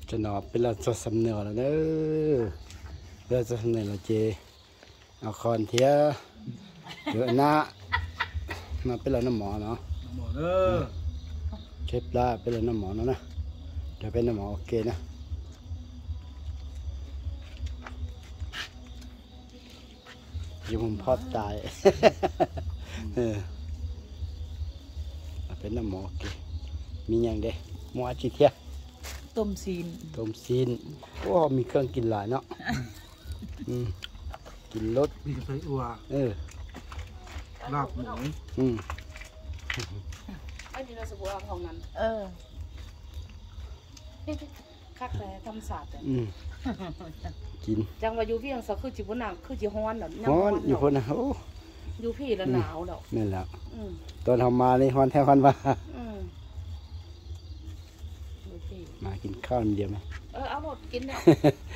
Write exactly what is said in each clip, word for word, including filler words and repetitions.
จะนอนเป็นเราจะสำเนียงแล้วเนอะเราจะสำเนียงเราเจเอาคอนเทียเดี๋ยวหน้ามาเป็นเราน้ำหมอเนาะหมอเนอะเช็ดละเป็นเราน้ำหมอเนาะนะเดี๋ยวเป็นน้ำหมอโอเคนะอยู่ผมพอดตายเออเป็นน้ำหมอโอเคมีอย่างเด้หมอจีเทียต้มซีนต้มซีนโอ้มีเครื่องกินหลายเนาะอืมกินรสมีไส้อัวเออลาบหมูอืมไอ้นี่เราสบู่อาบของนั้นเออคักแต่ทำศาสตร์อืมกินจังว่าอยู่เวียงซะคือจิบหนังคือจิฮ้อนเนาะฮ้อนอยู่พุ่นนะโอ้อยู่พี่ละหนาวดอกนั่นแหละตอนทำมานี่ฮ้อนแท้ฮ้อนว่ามากินข้าวเดียวไหมเออเอาหมดกินเนี่ย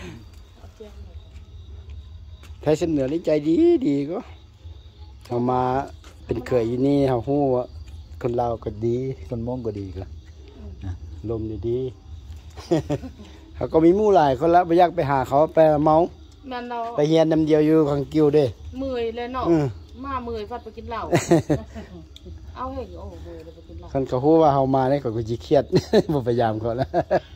ไทยเสนอนี่ใจดีดีก็เอามาเป็นเคยอยู่นี่เขาหู้ว่าคนลาวก็ดีคนมงก็ดีกันลมดีดีเขาก็มีมู่หลายคนละไปอยากไปหาเขาไปเมาไปเฮียนน้ำเดียวอยู่ขังกิ้วเด้มือเลยเนาะมามือฟัดไปกินเหล้าเอาเห็นโอ้โหเลยไปกินเหล้าคนเขาพูดว่าเขามาเนี่ยเขาก็จีเครียดบ่พยายามเขาแล้ว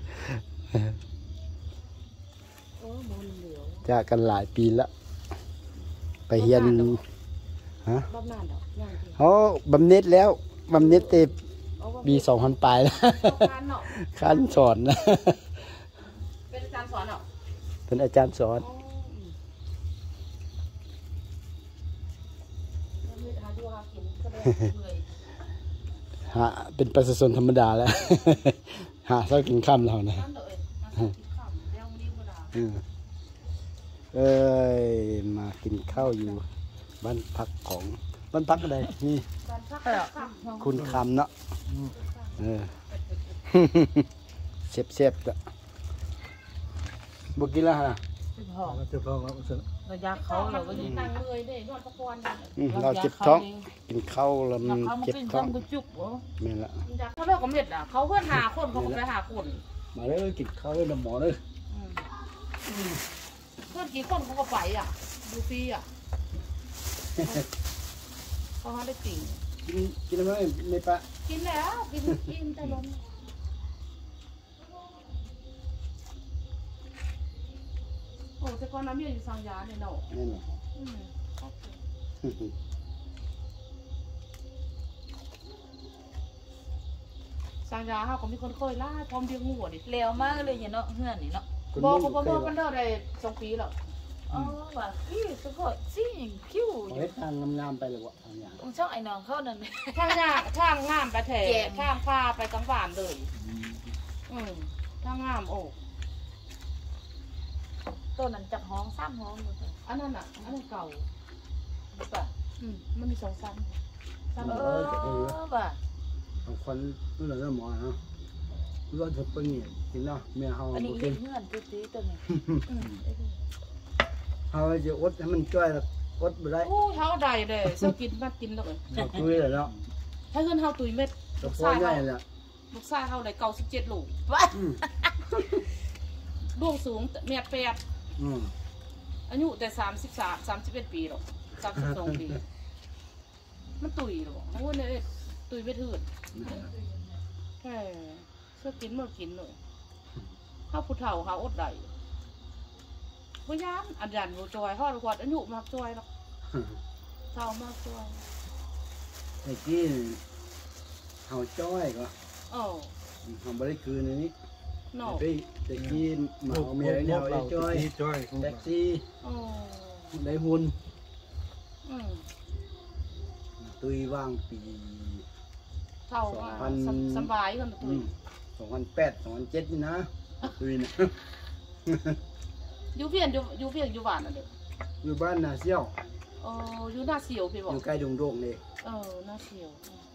จากกันหลายปีละไปเฮียนฮะเขาบำเหน็จแล้วบำเหน็จเต็มปีสองพันปลายแล้วขั้นสอนนะเป็นอาจารย์สอนเหรอเป็นอาจารย์สอนหาเป็นประชาชนธรรมดาแล้วหาเช้ากินค่ำเรานะเอ้ยมากินข้าวอยู่บ้านพักของบ้านพักอะไรนี่คุณคำเนาะเออเซฟเซฟจ้ะบุกินแล้วฮะเจ็บท้องแล้วเราอยากเขาเราก็ยิ่งนั่งเลยเด้นวดตะกอนเราเจ็บท้องกินข้าวแล้วมันเจ็บท้องไม่ละเขาเลิกกับเม็ดอ่ะเขาเพื่อนหาคนเขาไปหาคนมาเลยกินข้าวเลยน้ำหมอเลยเพื่อนกี่คนเขาก็ไปอ่ะดูฟรีอ่ะเขาหาได้ติ่งกินกินอะไรไม่ปะกินแล้วกินกินแต่ลมโอ้แต่ก่อนน้ำเยี่ยอยู่สังยาเนี่ยเนาะนี่เนาะสังยาเขาก็มีคนเคยล่าพร้อมเดียงหัวดิเลี้ยวมากเลยเนาะเฮือนนี่เนาะบอกบอกบอกกันเด้อได้สองปีแล้วอ๋อว่าคิ้วสุดยอดสิคิ้วเฮ็ดทางงามๆไปเลยวะทางอย่างช่องไอ้น้องเขานั่นทางยากทางงามไปแถบทางพาไปกังวานเลยอืมทางงามโอ้ตัวนั้นจับห้องสามห้องอันนั้นอ่ะอันนั้นเก่าป่ะอืมมันมีสองชั้นชั้นเออป่ะบางคนนั่นแหละหมอเนาะเราจะเป็นเนี่ยกินเนาะแม่เฮาอันนี้เงื่อนตื้อๆตัวนี้เฮาจะอดให้มันจ้อยละอดบ่ได้โอ้เฮาได้เลยเช้ากินมากินเลยตุยเลยเนาะถ้าเงินเฮาตุยเม็ดลูกชายเฮาลูกชายเฮาได้เก้าสิบเจ็ดลูกดวงสูงเมตรแปดอายุแต่สามสิบสามสามสิบเอ็ดปีหรอกสามสิบสองปีมันตุยหรอกโอ้เนี่ยตุยไม่ถืดแค่เชื่อกินเมื่อกินเลยข้าวผู้เฒ่าข้าวอดได้พยานอันยันโมจอยทอดขวดอายุมากจอยหรอกเฒ่ามากจอยไอ้กี้เฮาจ้อยก็โอ้เฮาบ่ได้คืนในนี้เนาะไอ้กี้หมาเมียเนี่ยไอ้จ้อยแท็กซี่ได้หุ่นตุยว่างปีเท่าสบายกันตุยสองพันแปดสองพันเจ็ดนี่นะตุยนะอยู่เพียนอยู่อยู่เพียนอยู่บ้านน่ะเด็กอยู่บ้านนาเซี่ยวเอออยู่หน้าเสียวพี่บอกอยู่ใกล้ดงดงเลยเออหน้าเสียว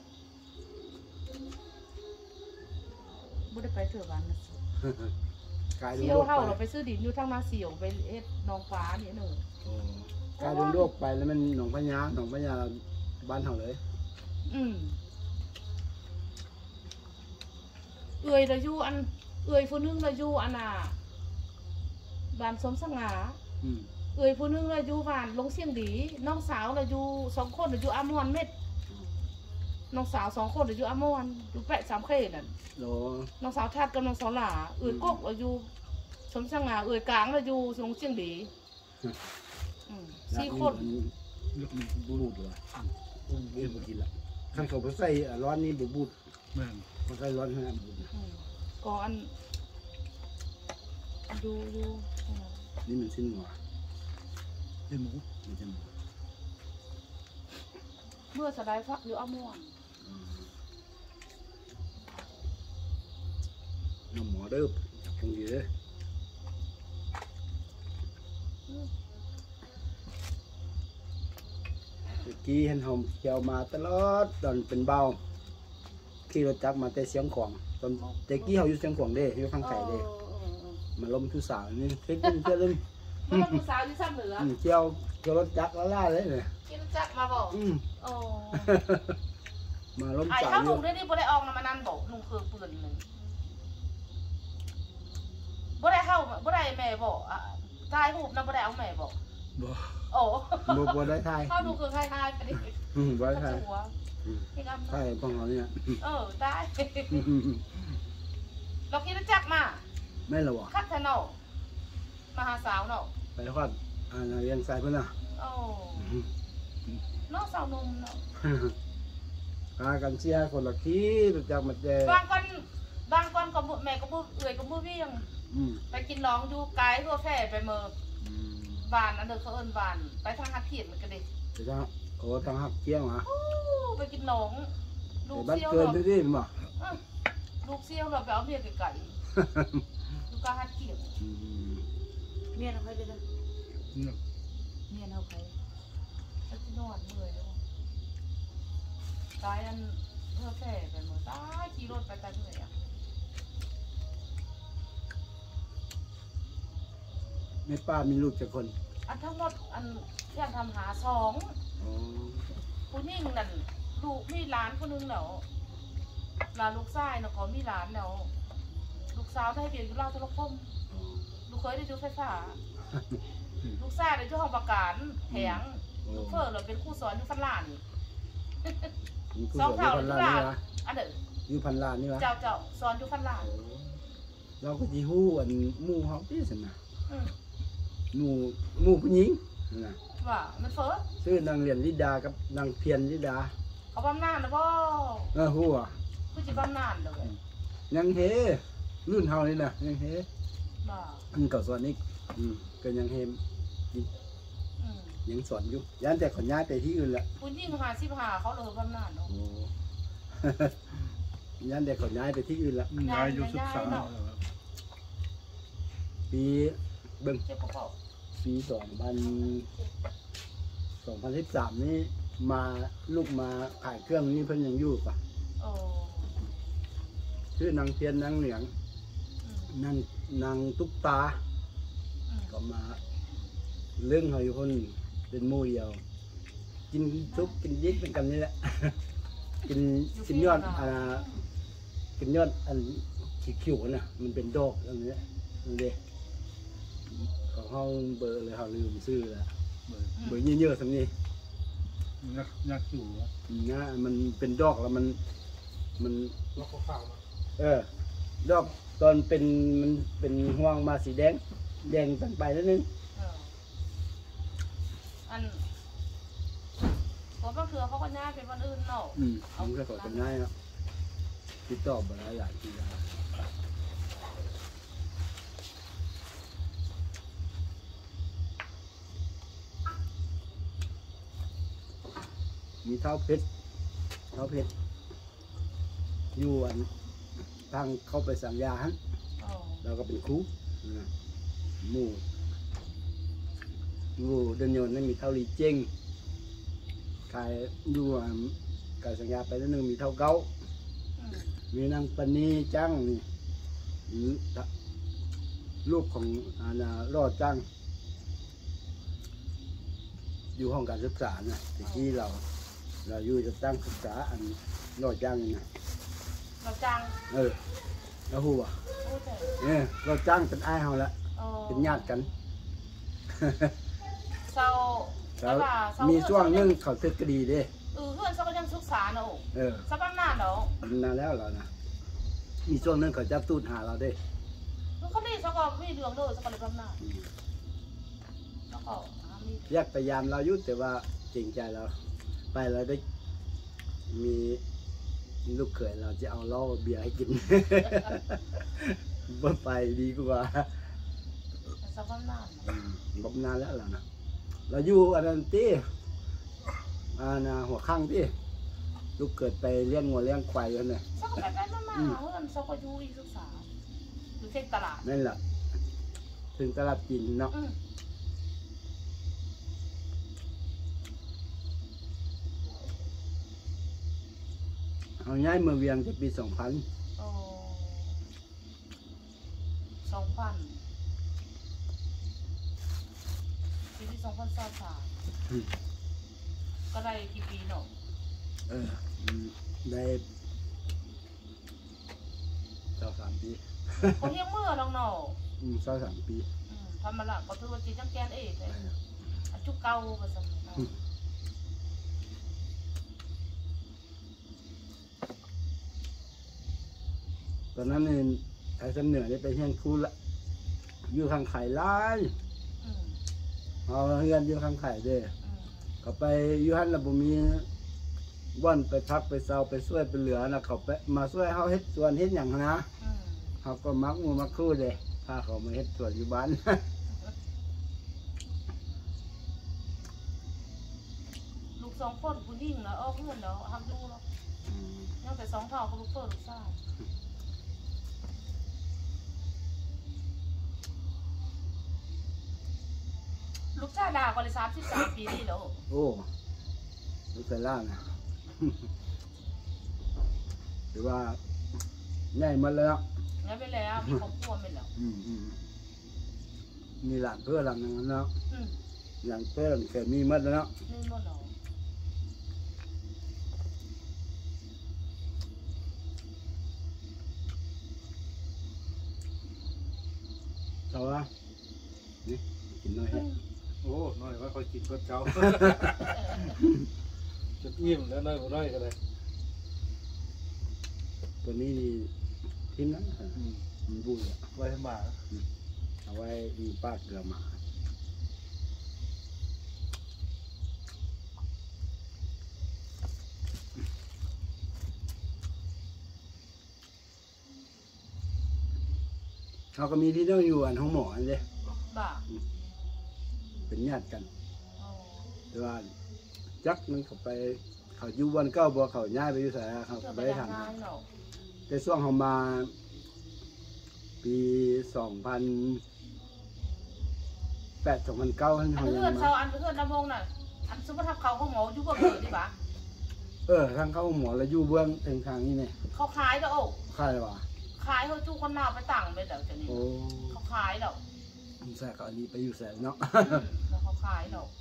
ไม่ได้ไปเถื่อบ้านนะเสียวเท่าเราไปซื้อดินอยู่ทางหน้าเสียวไปเอ็ดน้องฟ้าเนี่ยหนึ่งกายดงดงไปแล้วมันหนองพญาหนองพญาบ้านเท่าเลยอืมเอื่อยเราอยู่อันเอื้อยผู้หนึงเราอยู่อันน่ะบ้านสมสง่าอืมเอื้อยผู้หนึงเราอยู่บ้านลงเสียงดีน้องสาวเราอยู่สองคนเราอยู่อามอนเม็ดน้องสาวสองคนเราอยู่อามอนอยู่แปะสามเขตนั่นโลน้องสาวทัดกับน้องสาวหลาเอื้อยกกเราอยู่สมสง่าเอื้อยกลางเราอยู่ลงเสียงดีอืมสี่คนลูกนี่บูดว่ะอืมบูดบ่กินละคันเขาไปใส่ร้อนนี่บ่บูดแม่นบ่ใส่ร้อนให้บูดนะอืมก่อนดูดูอืมนี่มันสิ้นหัวเป็นหมูมันจะหมูเมื่อสะได้ฟักอยู่อามอนอืมน้ำหมอเด้อจับคงดีเด้อเมื่อกี้เห็นหอมเขียวมาตลอดตอนเป็นเบาขี่รถจักรมาแต่เสียงของตอนแต่กี้เขาอยู่เสียงของเด้อยู่ข้างไก่เด้เออเออเออมาล้มทุสาวนี่เฮ็ดกินเชื่อเล่นมันเป็นผู้สาวอยู่ซ้ำเหนืออืมเจียวเจียวรถจักรละล่าเลยเนี่ยกินจักมาบอกอืมโอ้มาล้มไอ้สาวข้าวอหนุ่ยู่มได้นี่บ่ได้ออกนะมานั่นบอกหนุ่มคือปืนหนึ่งบ่ได้เข้าบ่ได้แม่บอกอ่ะทายหูบนะบ่ได้เอาแม่บอกบ่โอ้บ่บ่ได้ทายเข้าดูคือทายทายไปดิอืมบ่ได้ทายหัวนี่กำทายพวกเราเนี่ยเออได้เรากินจักมาแม่นละวะคัดแทนเนาะมาหาสาวเนาะไปฮอดอ่าเรียนสายเพิ่นน่ะโอ้น้องสาวหนุ่มเนาะพากันเชียร์คนละขี้รถจักรมาแจบางคนบางคนก็บ่แม่ก็บ่เอื่อยก็บ่เวียงอืมไปกินน้องอยู่ไกลทั่วแพร่ไปเมืออืมบ้านอันเดิมเขาเอิ้นบ้านไปทางหัดเขียนมันก็ดิเดี๋ยวจะโอ้ทางหักเกี้ยงหรอโอ้ไปกินน้องลูกบ้านเซี่ยวเกินเนาะด้วยดิบ่เอ้าลูกเซี่ยวเราไปเอาเมียไก่ๆลูกกาหัดเขียนอืมเมียเอาใครเลยนะเนี่ยเมียเอาใครแล้วที่นอนเมื่อยแล้วตายอันเพื่อแพร่ไปเมือตายขี่รถไปตายเมื่อยอ่ะแม่ป้ามีลูกจักคนอันทั้งหมดอันที่อันทำหาสองอ๋อผู้นิ่งนั่นลูกมีหลานคนนึงเนาะหลานลูกชายเนาะเขามีหลานเนาะลูกสาวได้เรียนอยู่ลาวโทรคมอ๋อลูกเคยได้ดูไฟฟ้า ลูกชายได้อยู่ห้องประกันแหงลูกเฟอร์เราเป็นครูสอนอยู่ฟันลานมีผู้สองสอนเท่าพันลูกล้านหลานนี่วะอันเด้ออยู่พันล้านนี่วะเจ้าเจ้าสอนอยู่ฟันลานเราก็สิฮู้อันหมู่เฮาที่ซั่นน่ะอืมหมู่หมู่ผู้หญิงนั่นน่ะว่ามันเฟ้อชื่อนางเรียนลิดากับนางเพียรลิดาเขาบำนาญนะพ่อเออฮู้อ่ะคือจิบำนาญเลยยังเฮรุ่นเฮานี่น่ะยังเฮว่าอันเก่าสอนอีกอืมก็ยังเฮอืมยังสอนอยู่ยันแต่ขอนย้ายไปที่อื่นละคุณยิ่งหาสิบหาเขาเลยบำนาญเนาะโอ้ ยันแต่ขอนย้ายไปที่อื่นละยายอยู่ศึกษาปีเบิ่งเจ็บกระเป๋าปีสองพันสองพันสิบสามนี่มาลูกมาขายเครื่องนี่เพิ่นยังอยู่ปะโอ้ชื่อนางเพียรนางเหลืองอืมนางนางตุ๊กตาอืมก็มาเรื่องเขาอยู่คนเป็นหมู่เดียว กินซุปกินยิกเป็นกันนี่แหละ กินกินยอดอ่ากินยอดอันขีคิวๆน่ะมันเป็นดอกอันนี้นั่นเด้ของเขาเบอร์เลยเขาลืมซื้อแล้วเบอร์เยอะๆสำนี้ยักยักอยู่วะนะมันเป็นดอกแล้วมันมันแล้วก็ข้าวมาเออดอกตอนเป็นมันเป็นห่วงมาสีแดงแดงตั้งไปแล้วนึงเอออันพอบางเถื่อเขาก็ย้ายไปวันอื่นเนาะอืมผมก็ขอจำง่ายแล้วติดต่อมาหลายหลายทีแล้วมีเท้าเพชรเท้าเพชรอยู่อันทางเข้าไปสัญญาฮะโอ้เราก็เป็นครูนะหมู่หมู่เดินโยนนั่นมีเท่าลีเจงขายอยู่อ่ะกายสัญญาไปแล้วหนึงมีเท่าเก้าอืมมีนางปณีจังนี่อืมตะลูกของอาณารอดจัง อยู่ห้องการศึกษานะที่เรา เราอยู่จะตั้งศึกษาอันรอดจังนี่นะเราจังเออแล้วฮู้บ่โอ้แต่เออเราจ้างเป็นอ้ายเฮาละเออเป็นญาติกันเศร้าแล้วว่าเศร้ามีช่วงหนึงเขาตึกก็ดีเด้เออเพื่อนเขาก็ยังศึกษาเนาะเออสักพักนานเนาะนานแล้วเรานะมีช่วงหนึงเขาจับตูดหาเราเด้แล้วเขาได้สักก็ไม่เรื่องเลยสักก็เลยพักนานแล้วก็หามีเรียกพยายามเราอยุแต่ว่าจริงใจเราไปเราได้มีลูกเขยเราจะเอาเหล้าเบียร์ให้กิน บ่ไปดีกว่าสักพักนานอืมบนานแล้วล่ะนะเราอยู่อันนั้นที่อ่านะหัวข้างที่ลูกเกิดไปเลี้ยงงัวเลี้ยงควายกันเนี่ยสักก็ไปไปมาๆเพื่อนสักก็อยู่อีกศึกษาอยู่เส้นตลาดนั่นแหละถึงตลาดจีนเนาะอืมเอาย้ายเมืองเวียงจะปีสองพันโอ้สองพันปีที่สองพันสามสามก็ได้กี่ปีเนาะเอออืมได้เจ้าสามปีเขาเที่ยงเมื่อลองเนาะอืมเจ้าสามปีอืมทำมาละก็ถือว่าจีจังแกนเอกเลยอันจุกเก่าก็สมัยนั้นตอนนั้นเนี่ยไทยสำเหนือได้ไปเฮียนครูละอยู่ข้างไข่ร้ายอืมเอาเฮือนอยู่ข้างไข่เด้ออืมเขาไปอยู่หันแล้วบ่มีบ่อนไปพักไปเซาไปช่วยไปเหลือนะเขาไปมาช่วยเฮาเฮ็ดสวนเฮ็ดหยังนะอืมเขาก็มักหมู่มักคู่เด้พาเขามาเฮ็ดสวนอยู่บ้านลูกสองคนผู้หญิงแล้วเออเพื่อนแล้วทำดูแล้วยังแต่สองเท่ากับลูกเฟิร์ลูกชายลูกชายด่าก็เลยสามสิบสามปีนี่แล้วโอ้ลูกใส่ล่านะ หรือว่าใหญ่หมดแล้วเนาะงั้นไปแล้วมีครอบครัวไปแล้วอืมอืมมีหลานเพื่อหลานนึงเนาะอืมหลานเพื่อหลานเคยมีหมดแล้วเนาะนี่หมดแล้วเขาว่านี่กินน้อยแฮะโอ้น้อยว่าคอยกินก็เจ้า จะอิ่มแล้วน้อยกว่าน้อยก็ได้ตัวนี้นี่ทิ้งนะอืมมันบุญอะไว้ให้หมาเอาไว้มีป้าเกลือหมาเขาก็มีที่ต้องอยู่อันห้องหมออันเลยบ้าเป็นญาติกันอ๋อแต่ว่าจักมันเขาไปเขาอยู่วันเก้าบัวเขาย้ายไปอยู่สายเขาเพื่อไปไปทางทำงานเนาะแต่ช่วงเขามาปีสองพันแปดสองพันเก้าอันเขายังเพื่อนมาเขาอันเพื่อนลำวงน่ะอันสมมติถ้าเขาเขาหมออยู่ก็เกิดดิบ้าเออทางเข้าหมอแล้วอยู่เบื้องทางทางนี้เนี่ยเขาขายแล้วโอ้ค่ายว่าขายเขาจู้คนหน้าไปต่างไปแล้วจะนี่โอ้เขาขายแล้วแซ่ก็อันนี้ไปอยู่แสนเนาะอืมแล้วเขาขายแล้ว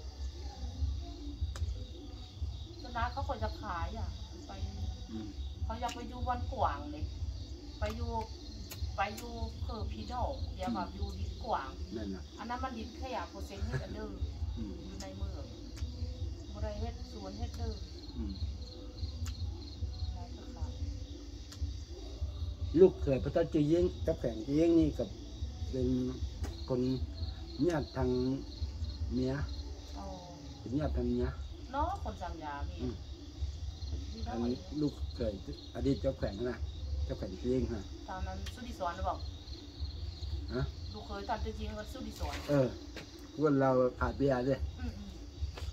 ฉะนั้นเขาควรจะขายอ่ะไปอืมเขาอยากไปอยู่วันกวางเลยไปอยู่ไปอยู่คือพี่น้องเดี๋ยวแบบอยู่ดินกวางนั่นน่ะอันนั้นมันดินขยะโปรเซนต์ให้กันเด้ออืมอยู่ในเมืองบริเวณสวนเฮ็ดเด้ออืมได้ก็ขายลูกเคยพระเจ้าจีเย้งกับแข่งจีเย้งนี่กับเป็นคนญาติทางเมียอ๋อเป็นญาติทางเมียเนาะคนสัญญามีอืมมีอัน้นอยลูกเคยอดีตเจ้าแข่งนะเจ้าแข่งจีเย้งฮะตอนนั้นสุดิสวนหรือเปล่าฮะลูกเคยตอนจริงๆก็สุดิสวนเออพวกเราขาดเบียร์ด้วยอืมอืม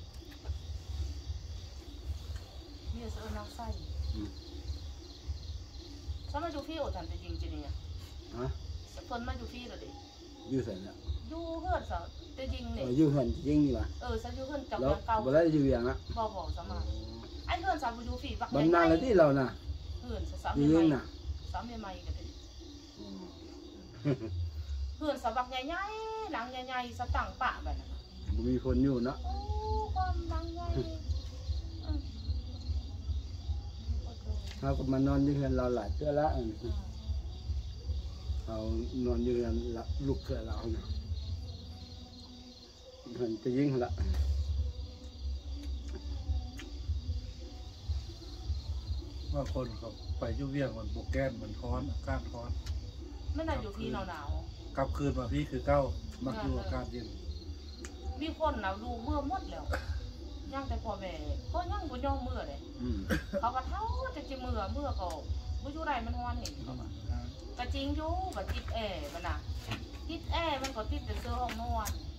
มีแต่เสื้อนางไส้อืมฉันมาอยู่พี่โอทันจริงๆจริงๆอ่ะฮะเพิ่นมาอยู่พี่เลยดิอยู่แสนแล้วอยู่เพื่อนสาวจริงๆเอเนี่ยออยู่เหินจีเย้งนี่หว่าเออฉันอยู่เพื่อนจับแล้วยางเก่าบ่ได้อยู่อย่างละบ่บ่สมาไอ้เพื่อนสาวอยู่พี่บักบำนาญแล้วที่เราน่ะเพื่อนสาวจีใหเย้ม่งน่ะสาวใหม่ๆกันดิอืมเพื่อนสาวบักใหญ่ๆหลังใหญ่ๆสตังปะแบบนั้นบ่มีคนอยู่เนาะโอ้ความหลังใหญ่อืมเราก็มานอนอยู่เหินเราหลายเทื่อละอืมอืมเอานอนอยู่กันละลูกเกิดเราเนี่ยเห็นจะยิ่งละว่าคนเขาไปยุ่งเวียงมันโบแกนมันท้อนอากาศท้อนไม่น่าอยู่ที่หนาวกลับคืนมาพี่คือเก้ามักอยู่อากาศเย็นๆมีคนเราดูเมื่อหมดแล้วย่างแต่พ่อแม่ก็ย่างบ่ย่อมเมื่อเลยอืมเขาก็เท่าจะจะเมื่อเมื่อก็บ่อยู่ไรมันฮ้อนเห็นเขาว่าก็จริงอยู่ก็ติดแอร์มันน่ะติดแอร์มันก็ติดแต่เสื้อห้องนอน